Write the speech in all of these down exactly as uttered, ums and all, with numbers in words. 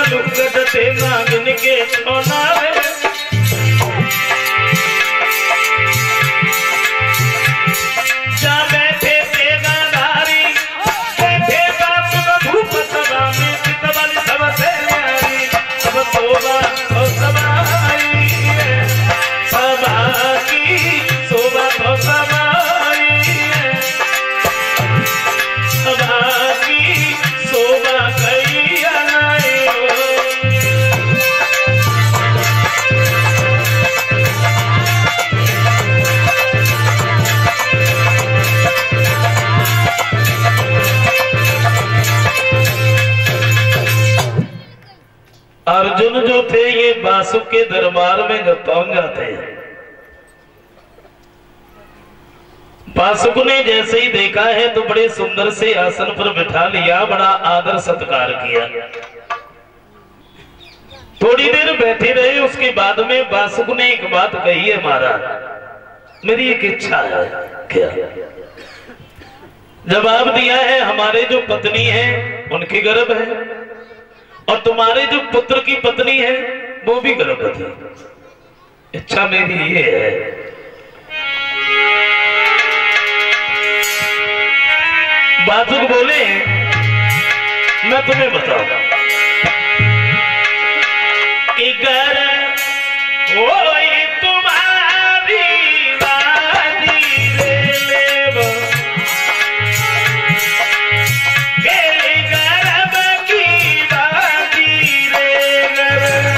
लुकते नागिन के नारे जा बैठे तेगाधारी बैठे बाप धूप सभा में चितवन सबसे न्यारी अब शोभा तो सभाई सभा की शोभा तो सभाई सभा की शोभा कई अर्जुन जो थे ये बासुक के दरबार में जब पहुंच जाते हैं, बासुक ने जैसे ही देखा है तो बड़े सुंदर से आसन पर बिठा लिया, बड़ा आदर सत्कार किया। थोड़ी देर बैठे रहे, उसके बाद में बासुक ने एक बात कही है, महाराज मेरी एक इच्छा है। क्या? जवाब दिया है, हमारे जो पत्नी है उनकी गर्भ है और तुम्हारे जो पुत्र की पत्नी है वो भी गर्भवती। इच्छा मेरी ये है, बासुक बोले मैं तुम्हें बताऊंगा कि गर वो तुम्हारी बाजी ले लेव गेली गर्भ की बाजी रे गर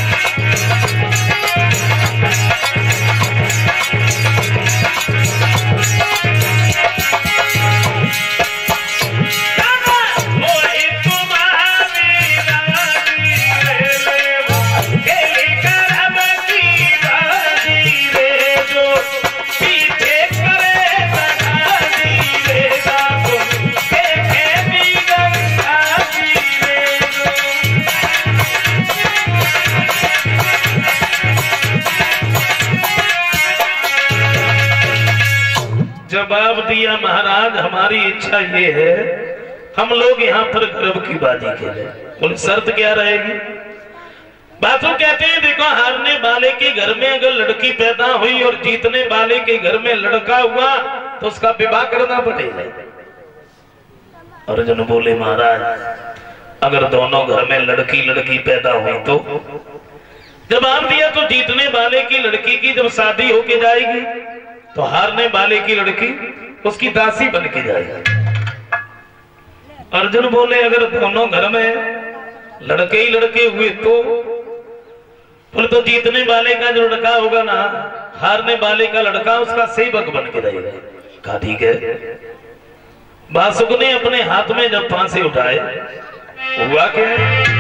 जवाब दिया, महाराज हमारी इच्छा ये है, हम लोग यहाँ पर गर्भ की बाजी खेले। बोले शर्त क्या रहेगी? बासुक कहते हैं देखो, हारने वाले के घर में अगर लड़की पैदा हुई और जीतने वाले के घर में लड़का हुआ तो उसका विवाह करना पड़ेगा। अर्जुन बोले महाराज अगर दोनों घर में लड़की लड़की पैदा हुई तो? जवाब दिया तो जीतने वाले की लड़की की जब शादी होके जाएगी तो हारने वाले की लड़की उसकी दासी बन के जाएगी। अर्जुन बोले अगर दोनों घर में लड़के ही लड़के हुए तो? बोले तो जीतने वाले का जो लड़का होगा ना, हारने वाले का लड़का उसका सेवक बन के रहेगा। कहा ठीक है। बासुक ने अपने हाथ में जब फांसी उठाए, हुआ क्या?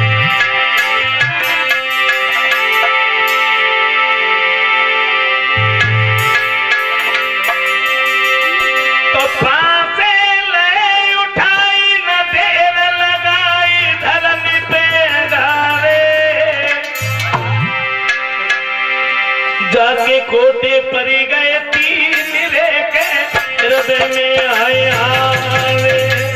जाके कोटे परी गए तीन रे के हृदय में आए हाले।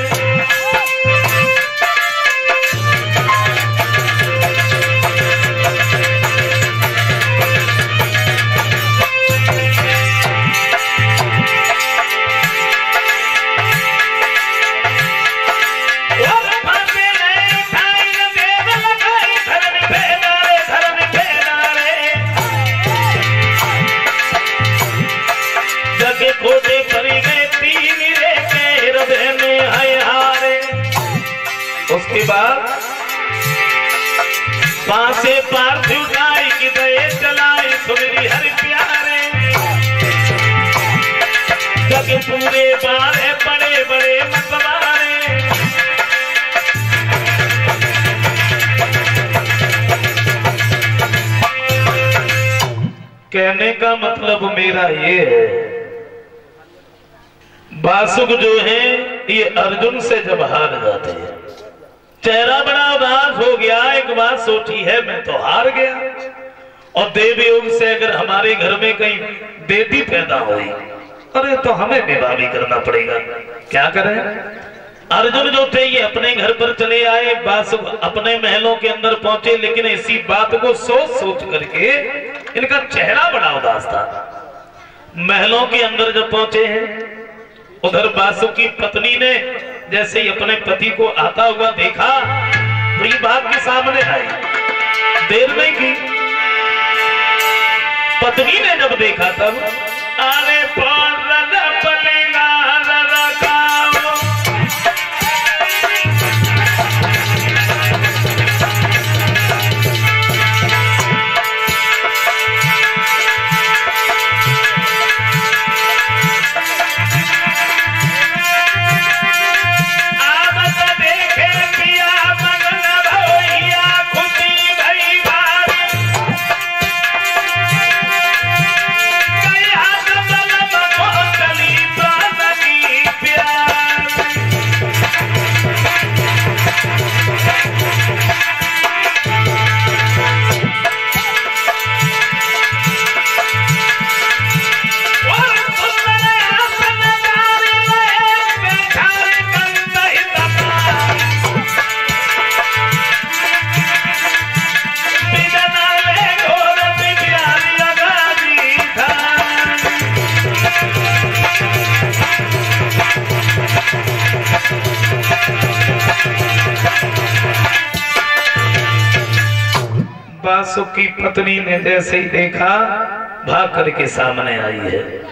कोटे परी गए तीन रे के हृदय में आए हारे। उसके बाद पासे पार्थिव उठाई की दये चलाई सुमेरी हरि प्यारे। जग पूरे बारे बड़े बड़े मतवारे। कहने का मतलब मेरा ये है, बासुक जो है ये अर्जुन से जब हार जाते हैं, चेहरा बड़ा उदास हो गया। एक बात सोची है, मैं तो हार गया और देव योग से अगर हमारे घर में कहीं बेटी पैदा हुई, अरे तो हमें विवाह भी करना पड़ेगा। क्या करें? अर्जुन जो थे ये अपने घर पर चले आए, बस अपने महलों के अंदर पहुंचे, लेकिन इसी बात को सोच सोच करके इनका चेहरा बड़ा उदास था। महलों के अंदर जब पहुंचे हैं, उधर बासु की पत्नी ने जैसे ही अपने पति को आता हुआ देखा तो ये बात के सामने आई, देर नहीं की। पत्नी ने जब देखा तब अरे बासु की पत्नी ने जैसे ही देखा भाग करके सामने आई है।